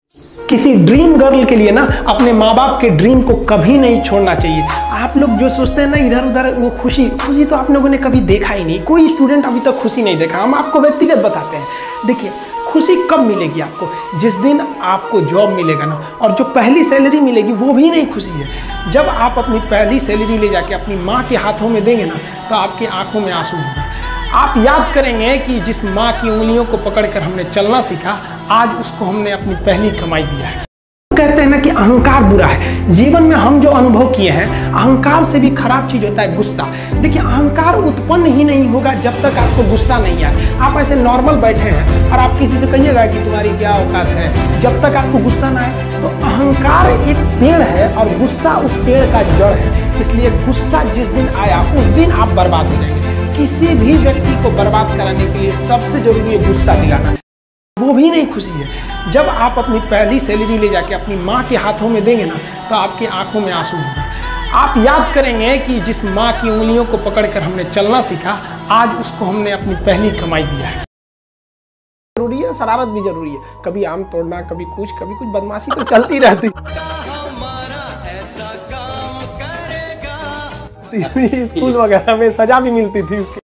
किसी dream girl के लिए ना अपने माँ बाप के ड्रीम को कभी नहीं छोड़ना चाहिए। आप लोग जो सोचते हैं ना इधर उधर, वो खुशी तो आप लोगों ने कभी देखा ही नहीं। कोई स्टूडेंट अभी तक खुशी नहीं देखा। हम आपको व्यक्तिगत बताते हैं। देखिए, खुशी कब मिलेगी आपको? जिस दिन आपको जॉब मिलेगा ना, और जो पहली सैलरी मिलेगी वो भी नहीं खुशी है। जब आप अपनी पहली सैलरी ले जाके अपनी माँ के हाथों में देंगे ना, तो आपकी आंखों में आंसू होगा। आप याद करेंगे कि जिस माँ की उंगलियों को पकड़कर हमने चलना सीखा, आज उसको हमने अपनी पहली कमाई दिया है। कहते हैं ना कि अहंकार बुरा है। जीवन में हम जो अनुभव किए हैं, अहंकार से भी खराब चीज होता है गुस्सा। देखिए, अहंकार उत्पन्न ही नहीं होगा जब तक आपको गुस्सा नहीं आए। आप ऐसे नॉर्मल बैठे हैं और आप किसी से कहिएगा कि तुम्हारी क्या औकात है, जब तक आपको गुस्सा ना आए। तो अहंकार एक पेड़ है और गुस्सा उस पेड़ का जड़ है। इसलिए गुस्सा जिस दिन आया उस दिन आप बर्बाद हो जाएंगे। किसी भी व्यक्ति को बर्बाद कराने के लिए सबसे जरूरी है गुस्सा दिलाना। वो भी नहीं खुशी है। जब आप अपनी पहली सैलरी ले जाके अपनी माँ के हाथों में देंगे ना, तो आपकी आंखों में आंसू होगा। आप याद करेंगे कि जिस माँ की उंगलियों को पकड़कर हमने चलना सीखा, आज उसको हमने अपनी पहली कमाई दिया है। जरूरी है, शरारत भी जरूरी है। कभी आम तोड़ना, कभी कुछ बदमाशी तो चलती रहती। स्कूल वगैरह में सजा भी मिलती थी उसके